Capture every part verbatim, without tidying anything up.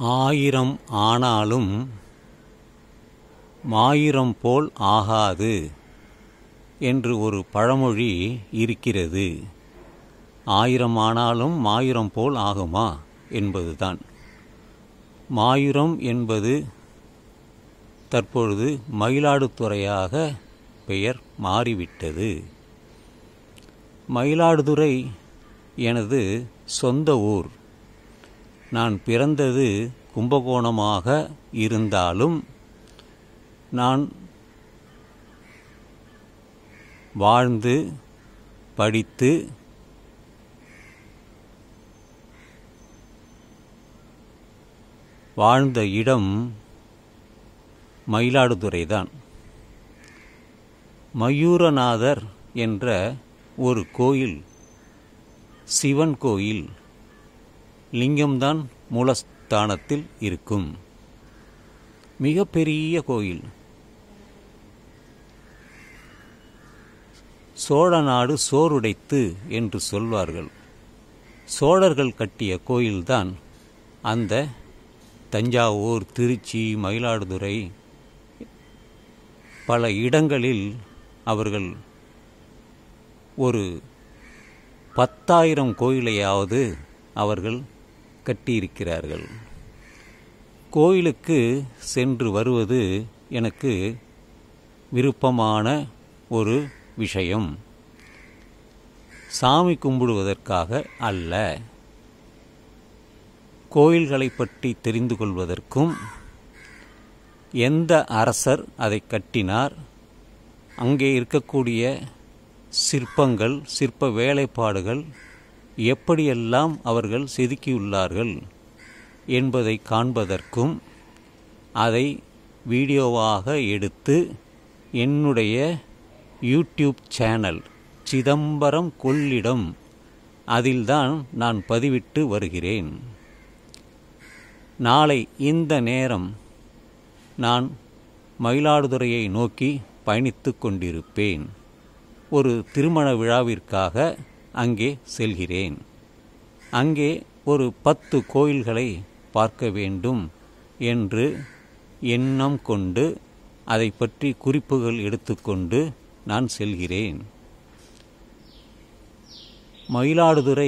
ஆயிரம் ஆனாலும் மாயிரம் போல் ஆகாது என்று ஒரு பழமொழி இருக்கிறது. ஆயிரம் ஆனாலும் மாயிரம் போல் ஆகுமா என்பதுதான். மாயூரம் என்பது தற்பொழுது மயிலாடுதுறையாக பெயர் மாறிவிட்டது. மயிலாடுதுறை எனது சொந்த ஊர். நான் பிறந்தது கும்பகோணமாக இருந்தாலும் நான் வாழ்ந்து படித்து வாழ்ந்த இடம் மயிலாடுதுறைதான். மயூரநாதர் என்ற ஒரு கோயில், சிவன் கோயில், லிங்கம்தான் மூலஸ்தானத்தில் இருக்கும். மிகப்பெரிய கோயில். சோழ நாடு சோறுடைத்து என்று சொல்வார்கள். சோழர்கள் கட்டிய கோயில்தான் அந்த தஞ்சாவூர், திருச்சி, மயிலாடுதுறை பல இடங்களில் அவர்கள் ஒரு பத்தாயிரம் கோயிலையாவது அவர்கள் கட்டியிருக்கிறார்கள். கோயிலுக்கு சென்று வருவது எனக்கு விருப்பமான ஒரு விஷயம். சாமி கும்பிடுவதற்காக அல்ல, கோயில்களை பற்றி தெரிந்து கொள்வதற்கும், எந்த அரசர் அதை கட்டினார், அங்கே இருக்கக்கூடிய சிற்பங்கள், சிற்ப வேலைப்பாடுகள் எப்படியெல்லாம் அவர்கள் செதுக்கியுள்ளார்கள் என்பதை காண்பதற்கும், அதை வீடியோவாக எடுத்து என்னுடைய யூடியூப் சேனல் சிதம்பரம் கொள்ளிடம் அதில்தான் நான் பதிவிட்டு வருகிறேன். நாளை இந்த நேரம் நான் மயிலாடுதுறையை நோக்கி பயணித்து கொண்டிருப்பேன். ஒரு திருமண விழாவிற்காக அங்கே செல்கிறேன். அங்கே ஒரு பத்து கோயில்களை பார்க்க வேண்டும் என்று எண்ணம் கொண்டு அதை பற்றி குறிப்புகள் எடுத்துக்கொண்டு நான் செல்கிறேன். மயிலாடுதுறை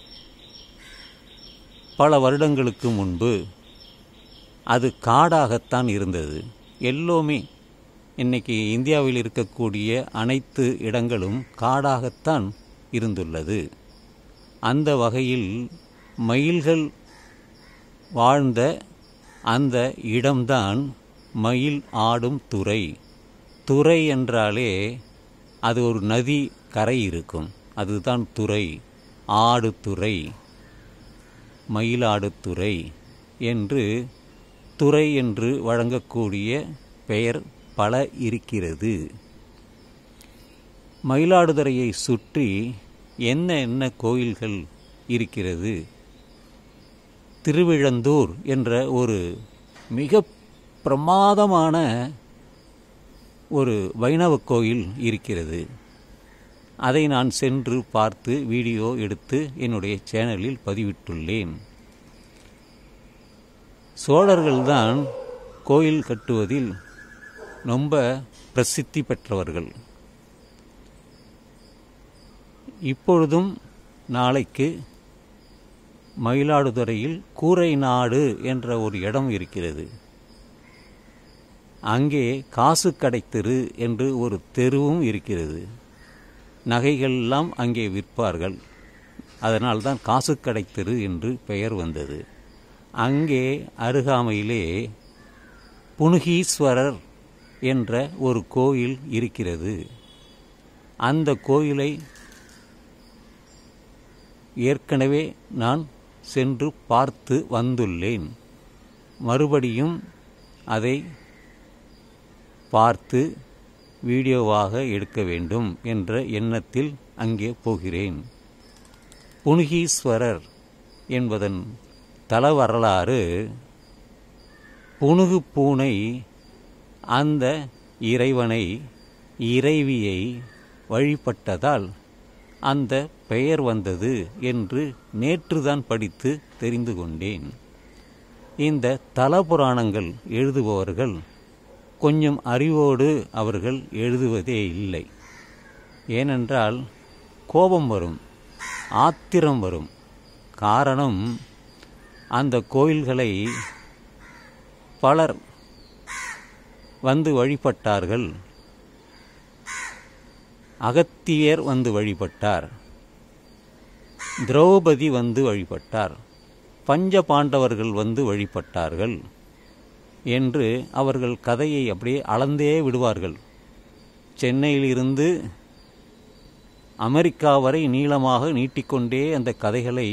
பல வருடங்களுக்கு முன்பு அது காடாகத்தான் இருந்தது. எல்லோருமே இன்னைக்கு இந்தியாவில் இருக்கக்கூடிய அனைத்து இடங்களும் காடாகத்தான் இருந்துள்ளது. அந்த வகையில் மயில்கள் வாழ்ந்த அந்த இடம்தான் மயில் ஆடும் துறை. துறை என்றாலே அது ஒரு நதி கரை இருக்கும், அதுதான் துறை. ஆடுதுறை, மயிலாடுதுறை என்று துறை என்று வழங்கக்கூடிய பெயர் பல இருக்கிறது. மயிலாடுதுறையை சுற்றி என்ன என்ன கோயில்கள் இருக்கிறது? திருவிழந்தூர் என்ற ஒரு மிக பிரமாதமான ஒரு வைணவ கோயில் இருக்கிறது. அதை நான் சென்று பார்த்து வீடியோ எடுத்து என்னுடைய சேனலில் பதிவிட்டுள்ளேன். சோழர்கள்தான் கோயில் கட்டுவதில் ரொம்ப பிரசித்தி பெற்றவர்கள். இப்பொழுதும் நாளைக்கு மயிலாடுதுறையில் கூரை நாடு என்ற ஒரு இடம் இருக்கிறது. அங்கே காசு கடை தெரு என்று ஒரு தெருவும் இருக்கிறது. நகைகள்லாம் அங்கே விற்பார்கள். அதனால்தான் காசு கடை தெரு என்று பெயர் வந்தது. அங்கே அருகாமையிலே புனுகீஸ்வரர் என்ற ஒரு கோயில் இருக்கிறது. அந்த கோயிலை ஏற்கனவே நான் சென்று பார்த்து வந்துள்ளேன். மறுபடியும் அதை பார்த்து வீடியோவாக எடுக்க வேண்டும் என்ற எண்ணத்தில் அங்கே போகிறேன். புனுகீஸ்வரர் என்பதன் தல வரலாறு, புனுகு பூனை அந்த இறைவனை, இறைவியை வழிபட்டதால் அந்த பெயர் வந்தது என்று நேற்றுதான் படித்து தெரிந்து கொண்டேன். இந்த தல புராணங்கள் எழுதுபவர்கள் கொஞ்சம் அறிவோடு அவர்கள் எழுதுவதே இல்லை. ஏனென்றால் கோபம் வரும், ஆத்திரம் வரும். காரணம், அந்த கோயில்களை பலர் வந்து வழிபட்டார்கள். அகத்தியர் வந்து வழிபட்டார், திரௌபதி வந்து வழிபட்டார், பஞ்ச பாண்டவர்கள் வந்து வழிபட்டார்கள் என்று அவர்கள் கதையை அப்படியே அளந்தே விடுவார்கள். சென்னையிலிருந்து அமெரிக்கா வரை நீளமாக நீட்டிக்கொண்டே அந்த கதைகளை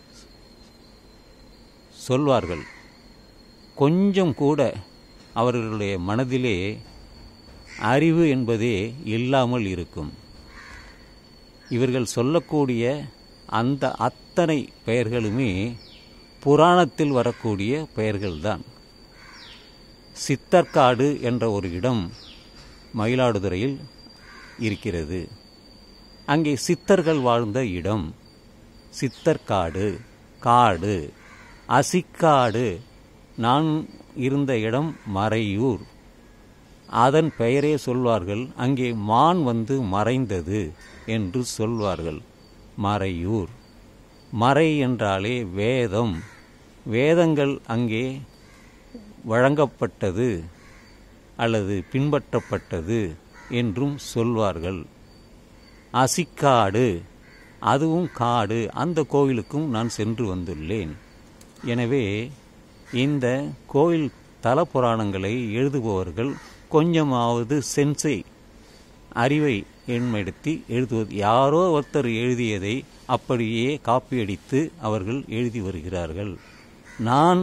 சொல்வார்கள். கொஞ்சம் கூட அவர்களுடைய மனதிலே அறிவு என்பதே இல்லாமல் இருக்கும். இவர்கள் சொல்லக்கூடிய அந்த அத்தனை பெயர்களுமே புராணத்தில் வரக்கூடிய பெயர்கள்தான். சித்தர்காடு என்ற ஒரு இடம் மயிலாடுதுறையில் இருக்கிறது. அங்கே சித்தர்கள் வாழ்ந்த இடம் சித்தர்காடு. காடு அசிக்காடு. நான் இருந்த இடம் மறையூர். அதன் பெயரே சொல்வார்கள். அங்கே மான் வந்து மறைந்தது என்று சொல்வார்கள். மறையூர். மறை என்றாலே வேதம். வேதங்கள் அங்கே வழங்கப்பட்டது அல்லது பின்பற்றப்பட்டது என்றும் சொல்வார்கள். அசிக்காடு, அதுவும் காடு. அந்த கோயிலுக்கும் நான் சென்று வந்துள்ளேன். எனவே இந்த கோயில் தல புராணங்களை எழுதுபவர்கள் கொஞ்சமாவது சென்சை, அறிவை எண்மெடுத்தி எழுதுவது. யாரோ ஒருத்தர் எழுதியதை அப்படியே காப்பியடித்து அவர்கள் எழுதி வருகிறார்கள். நான்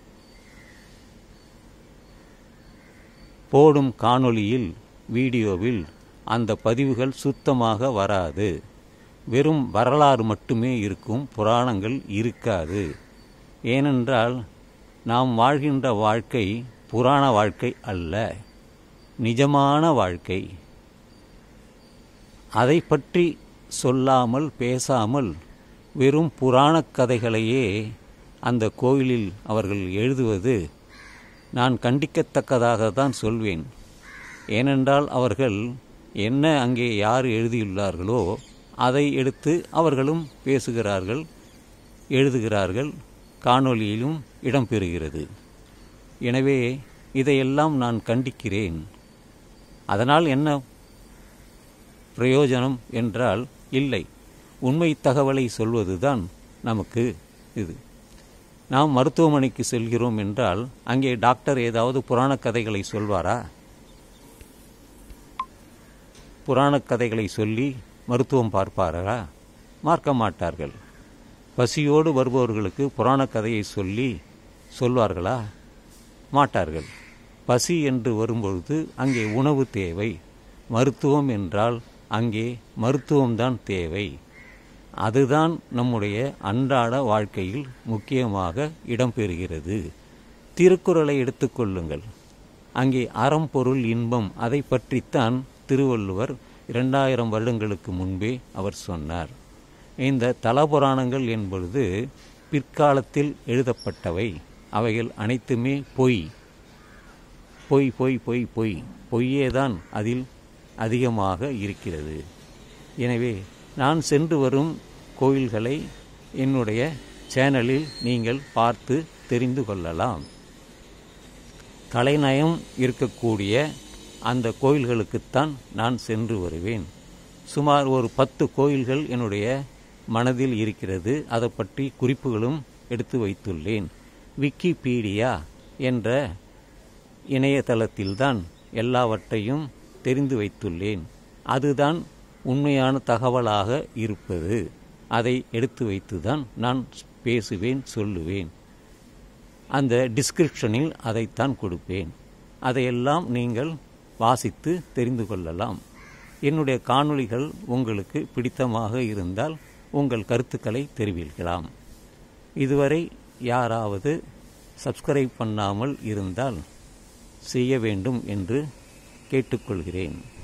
போடும் காணொளியில், வீடியோவில் அந்த பதிவுகள் சுத்தமாக வராது. வெறும் வரலாறு மட்டுமே இருக்கும், புராணங்கள் இருக்காது. ஏனென்றால் நாம் வாழ்கின்ற வாழ்க்கை புராண வாழ்க்கை அல்ல, நிஜமான வாழ்க்கை. அதை பற்றி சொல்லாமல் பேசாமல் வெறும் புராணக் கதைகளையே அந்த கோயிலில் அவர்கள் எழுதுவது நான் கண்டிக்கத்தக்கதாக தான் சொல்வேன். ஏனென்றால் அவர்கள் என்ன அங்கே யார் எழுதியுள்ளார்களோ அதை எடுத்து அவர்களும் பேசுகிறார்கள், எழுதுகிறார்கள், காணொளியிலும் இடம்பெறுகிறது. எனவே இதையெல்லாம் நான் கண்டிக்கிறேன். அதனால் என்ன பிரயோஜனம் என்றால் இல்லை, உண்மை தகவலை சொல்வதுதான் நமக்கு இது. நாம் மருத்துவமனைக்கு செல்கிறோம் என்றால் அங்கே டாக்டர் ஏதாவது புராணக் கதைகளை சொல்வாரா? புராணக் கதைகளை சொல்லி மருத்துவம் பார்ப்பாரா? பார்க்க மாட்டார்கள். பசியோடு வருபவர்களுக்கு புராணக் கதையை சொல்லி சொல்வார்களா? மாட்டார்கள். பசி என்று வரும்பொழுது அங்கே உணவு தேவை. மருத்துவம் என்றால் அங்கே மருத்துவம்தான் தேவை. அதுதான் நம்முடைய அன்றாட வாழ்க்கையில் முக்கியமாக இடம்பெறுகிறது. திருக்குறளை எடுத்துக்கொள்ளுங்கள். அங்கே அறம் பொருள் இன்பம் அதை பற்றித்தான் திருவள்ளுவர் இரண்டாயிரம் வருடங்களுக்கு முன்பே அவர் சொன்னார். இந்த தலபுராணங்கள் என்பது பிற்காலத்தில் எழுதப்பட்டவை. அவைகள் அனைத்துமே பொய் பொய் பொய் பொய் பொய் பொய்யேதான் அதில் அதிகமாக இருக்கிறது. எனவே நான் சென்று வரும் கோயில்களை என்னுடைய சேனலில் நீங்கள் பார்த்து தெரிந்து கொள்ளலாம். கலைநயம் இருக்கக்கூடிய அந்த கோயில்களுக்குத்தான் நான் சென்று வருவேன். சுமார் ஒரு பத்து கோயில்கள் என்னுடைய மனதில் இருக்கிறது. அதை பற்றி குறிப்புகளும் எடுத்து வைத்துள்ளேன். விக்கிபீடியா என்ற இணையதளத்தில்தான் எல்லாவற்றையும் தெரிந்து வைத்துள்ளேன். அதுதான் உண்மையான தகவலாக இருப்பது. அதை எடுத்து வைத்துதான் நான் பேசுவேன், சொல்லுவேன். அந்த டிஸ்கிரிப்ஷனில் அதைத்தான் கொடுப்பேன். அதையெல்லாம் நீங்கள் வாசித்து தெரிந்து கொள்ளலாம். என்னுடைய காணொளிகள் உங்களுக்கு பிடித்தமாக இருந்தால் உங்கள் கருத்துக்களை தெரிவிக்கலாம். இதுவரை யாராவது சப்ஸ்கிரைப் பண்ணாமல் இருந்தால் செய்ய வேண்டும் என்று கேட்டுக்கொள்கிறேன்.